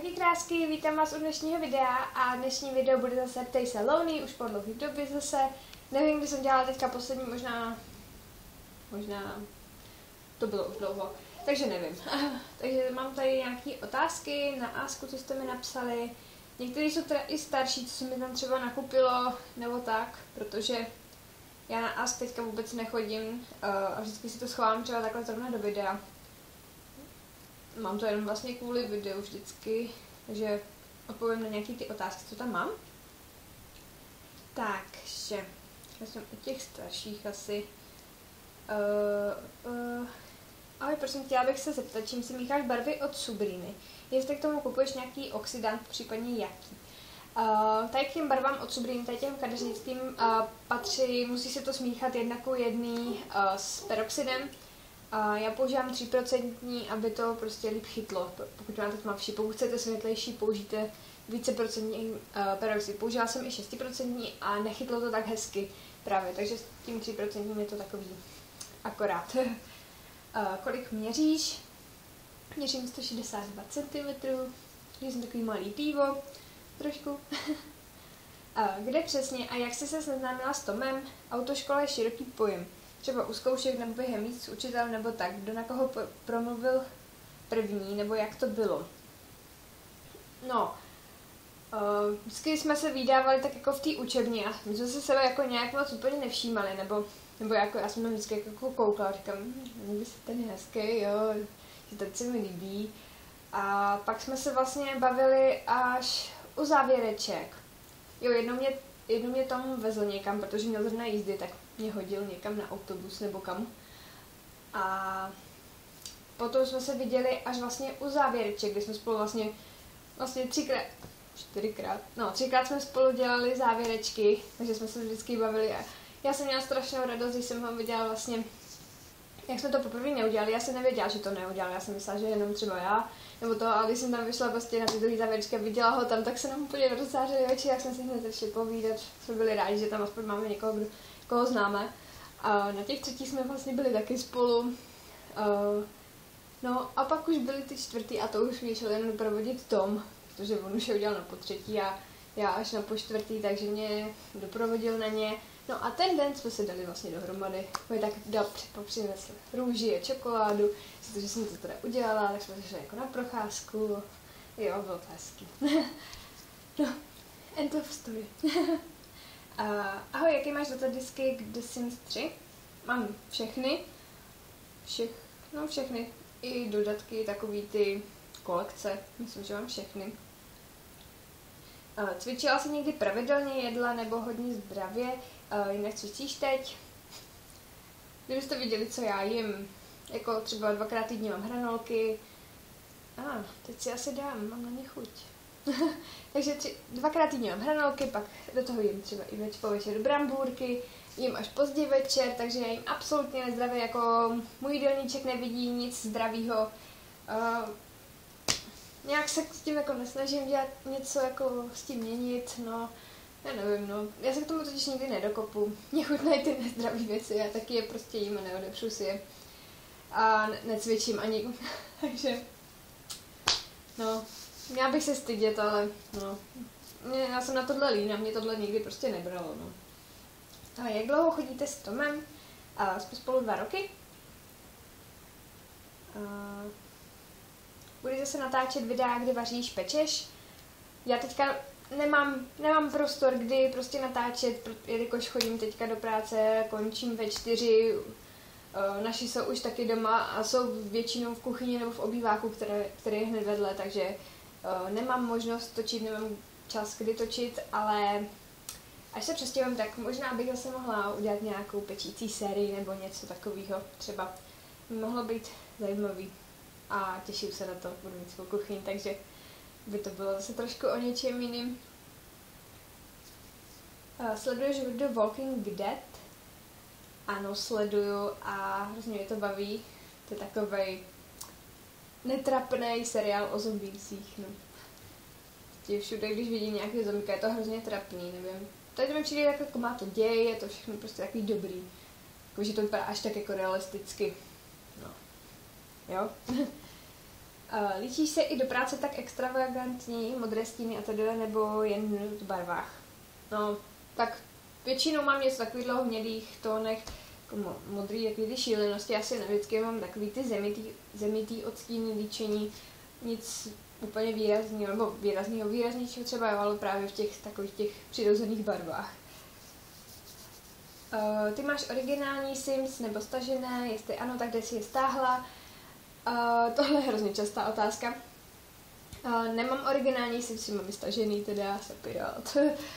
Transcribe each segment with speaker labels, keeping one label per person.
Speaker 1: Ahojky krásky, vítám vás u dnešního videa a dnešní video bude zase Ptej se Lony, už po dlouhé době zase. Nevím, kdy jsem dělala teďka poslední, možná to bylo už dlouho, takže nevím. Takže mám tady nějaké otázky na Asku, co jste mi napsali. Některé jsou teda i starší, co se mi tam třeba nakupilo, nebo tak, protože já na Ask teďka vůbec nechodím a vždycky si to schovám třeba takhle zrovna do videa. Mám to jenom vlastně kvůli videu vždycky, takže odpovím na nějaké ty otázky, co tam mám. Takže, já jsem u těch starších asi. Ahoj, prosím, chtěla bych se zeptat, čím si mícháš barvy od Subriny. Jestli k tomu kupuješ nějaký oxidant, případně jaký. Tady k těm barvám od Subriny, tady těm kadeřnickým patří, musí se to smíchat 1:1 s peroxidem. Já používám 3%, aby to prostě líp chytlo, pokud máte tmavší. Pokud chcete světlejší, použijte více procentní peroxid. Použila jsem i 6% a nechytlo to tak hezky právě, takže s tím 3% je to takový akorát. Kolik měříš? Měřím 162 cm, jsem takový malý pivo, trošku. Kde přesně a jak jsi se seznámila s Tomem? Autoškola je široký pojem. Třeba u zkoušek nebo během míst s učitelem nebo tak, kdo na koho promluvil první, nebo jak to bylo. No, vždycky jsme se vydávali tak jako v té učebně a my jsme se sebe jako nějak moc úplně nevšímali, nebo jako já jsem tam vždycky jako koukala a říkám, vy jste ten hezký, jo, že teď se mi líbí. A pak jsme se vlastně bavili až u závěreček. Jo, jednou mě Tom vezl někam, protože měl zrovna jízdy, tak mě hodil někam na autobus nebo kam. A potom jsme se viděli až vlastně u závěreček, kdy jsme spolu vlastně třikrát jsme spolu dělali závěrečky, takže jsme se vždycky bavili a já jsem měla strašnou radost, když jsem ho viděla vlastně, jak jsme to poprvé neudělali, já jsem nevěděla, že to neudělali, já jsem myslela, že jenom třeba já, nebo to, ale když jsem tam vyšla prostě na ty druhé závěrečky a viděla ho tam, tak se nám úplně rozzářili oči, jak jsme si hned začali povídat, jsme byli rádi, že tam aspoň máme někoho, koho známe. A na těch třetích jsme vlastně byli taky spolu. No a pak už byly ty čtvrtý a to už mě šel jen doprovodit Tom, protože on už je udělal na potřetí a já až na počtvrtý, takže mě doprovodil na ně. No a ten den jsme se dali vlastně dohromady. My tak přinesl růži a čokoládu, protože jsem to teda udělala, tak jsme šli jako na procházku. Jo, bylo to hezký. No, end of story. Ahoj, jaký máš datadisky k The Sims 3? Mám všechny. Všechny. I dodatky, takový ty kolekce. Myslím, že mám všechny. Cvičila jsi někdy pravidelně, jedla nebo hodně zdravě? Jinak cvičíš teď? Kdybyste viděli, co já jim, jako třeba 2x týdně mám hranolky. Teď si asi dám, mám na ně chuť. Takže 2x týdně mám hranolky, pak do toho jim třeba i po večeru brambůrky, jim až pozdě večer, takže já jim absolutně nezdravě, jako můj jídelníček nevidí nic zdravýho. Nějak se s tím jako nesnažím dělat něco jako s tím měnit, no, já nevím, no, já se k tomu totiž nikdy nedokopu. Mě chutnají ty nezdravé věci, já taky je prostě jim a neodepřu si je. A necvičím ani, takže, no, měla bych se stydět, ale, no, já jsem na tohle lína, mě tohle nikdy prostě nebralo, no. A jak dlouho chodíte s Tomem? Jsme spolu 2 roky. Budeš zase natáčet videa, kdy vaříš, pečeš. Já teďka nemám prostor, kdy prostě natáčet, jelikož chodím teďka do práce, končím ve 4. Naši jsou už taky doma a jsou většinou v kuchyni nebo v obýváku, který je hned vedle, takže nemám možnost točit, nemám čas, kdy točit, ale až se přestěhujem, tak možná bych zase mohla udělat nějakou pečící sérii nebo něco takového. Třeba mohlo být zajímavý a těším se na to, budu mít svou kuchyň, takže by to bylo zase trošku o něčem jiným. Sleduješ The Walking Dead? Ano, sleduju a hrozně mě to baví. To je takovej netrapnej seriál o zombících, no. Všude, když vidím nějaký zombíka, je to hrozně trapný, nevím. Tady mi přijde jako má to děj, je to všechno prostě takový dobrý. Jako, že to vypadá až tak jako realisticky. No. Jo? Líčíš se i do práce tak extravagantní, modré stíny a tedy, nebo jen v barvách? No, tak většinou mám něco takových hnědých tónech, jako modrý, takový ty šílenosti, asi nevždycky mám takový ty zemitý odstíny, líčení, nic úplně výrazného, nebo výraznějšího třeba, ale právě v těch takových těch přirozených barvách. Ty máš originální Sims nebo stažené, jestli ano, tak kde si je stáhla? Tohle je hrozně častá otázka. Nemám originální Simsy, mám stažený, teda jsem pirát.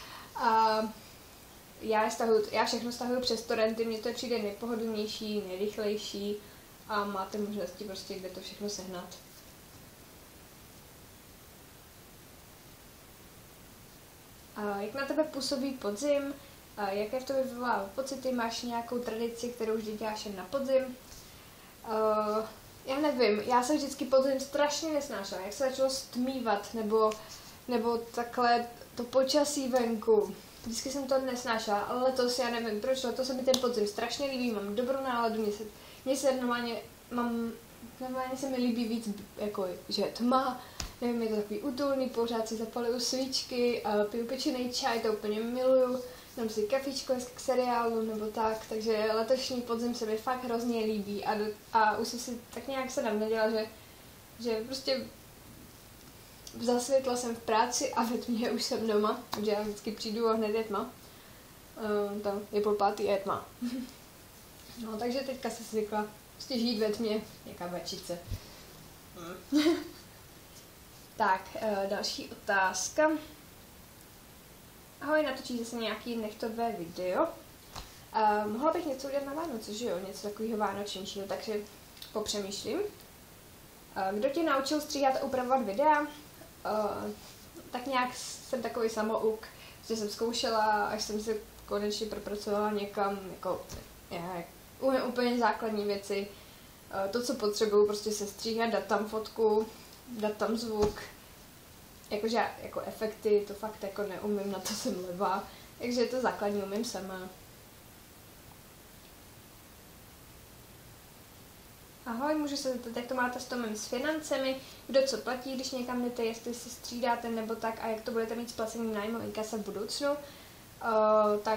Speaker 1: Já všechno stahuju přes torrenty, mně to přijde nejpohodlnější, nejrychlejší a máte možnosti prostě, kde to všechno sehnat. Jak na tebe působí podzim? Jaké v tobě vyvolává pocity? Máš nějakou tradici, kterou vždy děláš jen na podzim? Já nevím, já jsem vždycky podzim strašně nesnášela, jak se začalo stmívat, nebo takhle to počasí venku. Vždycky jsem to nesnášela, ale letos já nevím proč, letos se mi ten podzim strašně líbí, mám dobrou náladu, mně se normálně se mi líbí víc, jako, že je tma, nevím, je to takový útulný, pořád si zapaluju svíčky, piju pečený čaj, to úplně miluju, dám si kafičko k seriálu nebo tak, takže letošní podzim se mi fakt hrozně líbí a už si tak nějak se naměděla, že prostě zasvětla jsem v práci a ve tmě už jsem doma, takže já vždycky přijdu a hned je tma. Tam je 4:30 a je tma. No, takže teďka se zvykla prostě žít ve tmě, nějaká večice. Tak, další otázka. Ahoj, natočí zase nějaký nechtové video. Mohla bych něco udělat na Vánoce, že jo? Něco takového vánočního, takže popřemýšlím. Kdo tě naučil stříhat a upravovat videa? Tak nějak jsem takový samouk, že jsem zkoušela, až jsem se konečně propracovala někam, jako já umím úplně základní věci. To, co potřebuju, prostě se stříhat, dát tam fotku, dát tam zvuk. Jakože jako efekty, to fakt jako neumím, na to jsem levá. Takže to základní umím sama. Ahoj, můžu se zeptat, jak to máte s Tomem s financemi, kdo co platí, když někam jdete, jestli si střídáte nebo tak a jak to budete mít s placením nájmu inkasa v budoucnu. Tak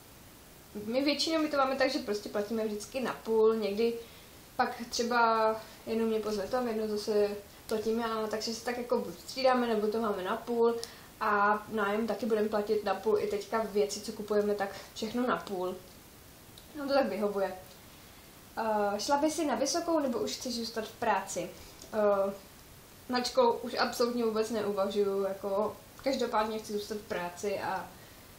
Speaker 1: my to máme tak, že prostě platíme vždycky na půl, někdy pak třeba jenom mě pozve Tom, jednou zase platím já, takže se tak jako buď střídáme, nebo to máme na půl a nájem taky budeme platit na půl, i teďka věci, co kupujeme, tak všechno na půl. No to tak vyhovuje. Šla by si na vysokou, nebo už chceš zůstat v práci? Na školu už absolutně vůbec neuvažuju, jako každopádně chci zůstat v práci a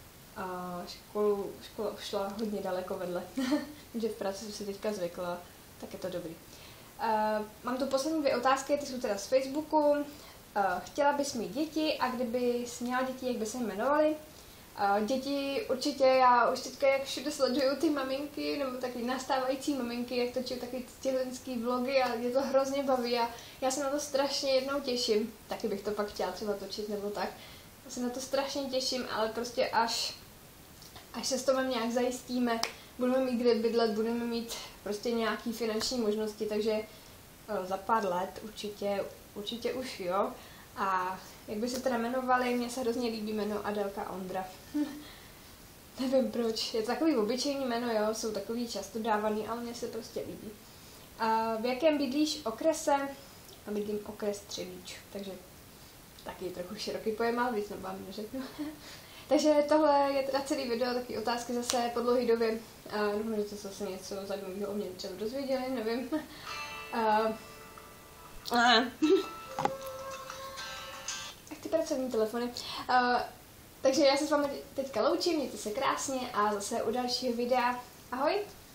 Speaker 1: škola už šla hodně daleko vedle, takže v práci jsem si teďka zvykla, tak je to dobrý. Mám tu poslední 2 otázky, ty jsou teda z Facebooku. Chtěla bys mít děti a kdyby jsi měla děti, jak by se jmenovaly? Děti určitě, já už teďka jak všude sleduju ty maminky, nebo taky nastávající maminky, jak točí taky těhotenský vlogy a mě to hrozně baví a já se na to strašně jednou těším. Taky bych to pak chtěla třeba točit nebo tak. Já se na to strašně těším, ale prostě až se s Tomem nějak zajistíme, budeme mít kde bydlet, budeme mít prostě nějaký finanční možnosti, takže za pár let určitě už jo. A jak by se teda jmenovali, mně se hrozně líbí jméno Adelka Ondra. Nevím proč, je to takový obyčejný jméno, jo, jsou takový často dávaný, ale mně se prostě líbí. A v jakém bydlíš okrese? A bydlím okres Třebíč, takže taky trochu široký pojem, ale víc vám neřeknu. Takže tohle je teda celý video, taky otázky zase po dlouhý době. Doufám, že jste zase něco zajímavého o mě třeba dozvěděli, nevím. Tak ty pracovní telefony. Takže já se s vámi teďka loučím, mějte se krásně a zase u dalšího videa. Ahoj!